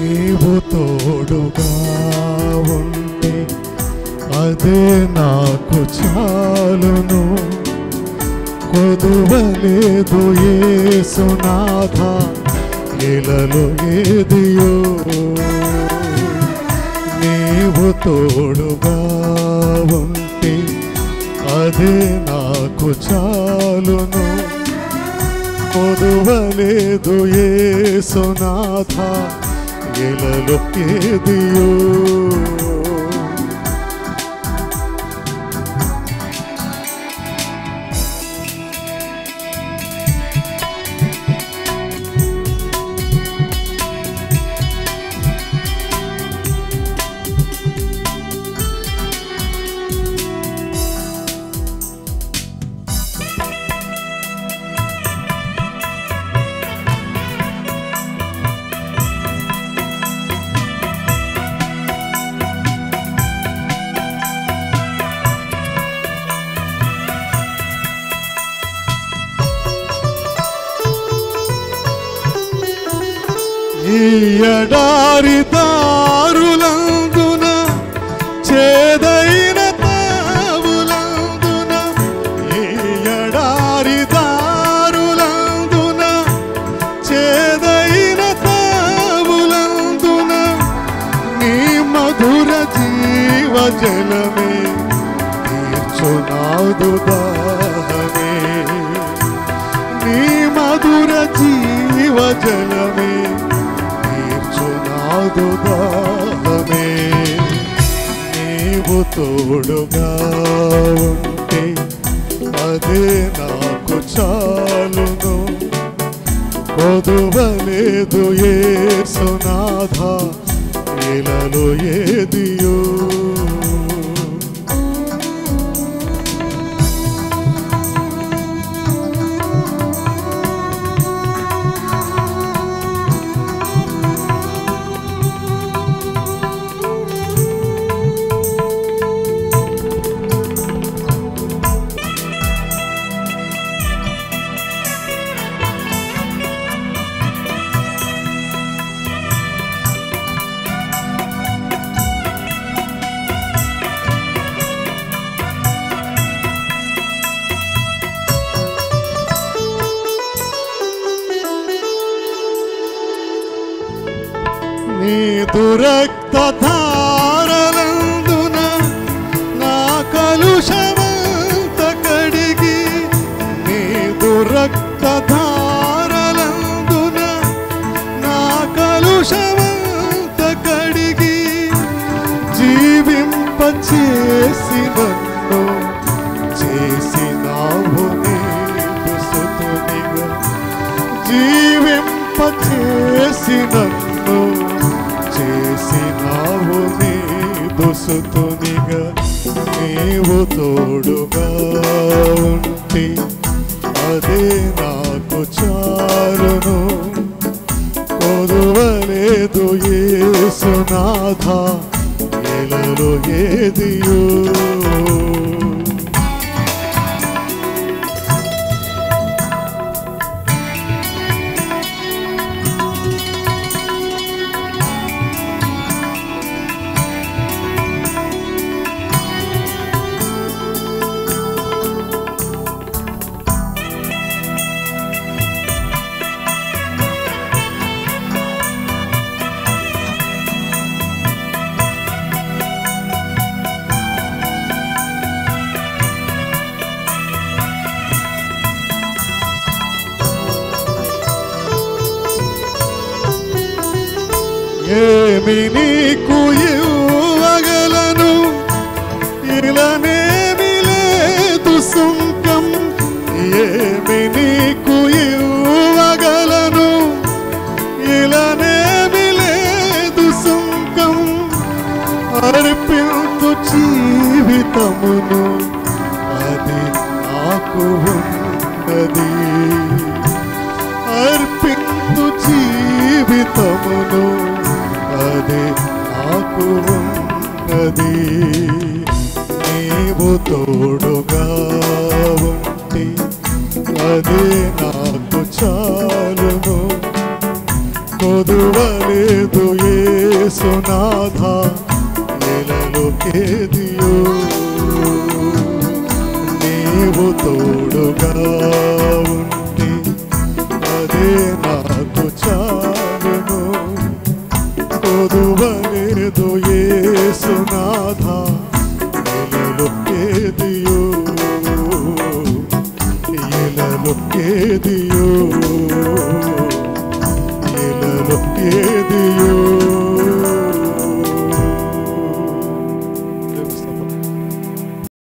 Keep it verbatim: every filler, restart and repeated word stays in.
నీవు తోడుగా ఉంటే అదే నాకు చాలును. కొదువలేదు యేసునాథ ఇలలో ఏదియో. నీవు తోడుగా ఉంటే అదే నాకు చాలును. కొదువలేదు యేసునాథ ఇలలో ఏదియో. ఈ ఎడారి దారులందున చేదైన తావులందున, ఈ ఎడారి దారులందున చేదైన తావులందున నీ మధుర జీవ జలమే తీర్చునాదు దాహమే. నీ మధుర జీవ జలమే దాహమే. నీవు తోడుగా ఉంటే అదే నాకు చాలును. కొదువలేదు యేసునాథ ఇలలో ఏదియో. నీదు రక్తధారలందున నా కలుషమంత కడిగి, నీదు రక్తధారలందున నా కలుషమంత కడిగి, జీవింపచేసి నన్ను చేసినావు నీవు సుతునిగా. జీవింపచేసి నన్ను చేసినావు నీదు సుతునిగా. నీవు తోడుగా ఉంటే అదే నాకు చాలును. కొదువలేదు యేసునాథ ఇలలో ఏదియో. ఏమి నీకు ఇవ్వగలను, ఇలానేమి లేదు సుంకం. ఏమి నీకు ఇవ్వగలను, ఇలానేమి లేదు సుంకం. అర్పించు జీవితమును అది నాకు ఉన్నది. అర్పించు జీవితమును అది నాకు ఉన్నది. నీవు తోడుగా ఉంటే అదే నాకు చాలును. కొదువలేదు యేసునాథ ఎలలోకేదియో నీవు తోడుగా ఉంటే అదే నాకు చాలును కొదువలేదు యేసునాథ ఎలలోకేదియో ఎలలోకేదియో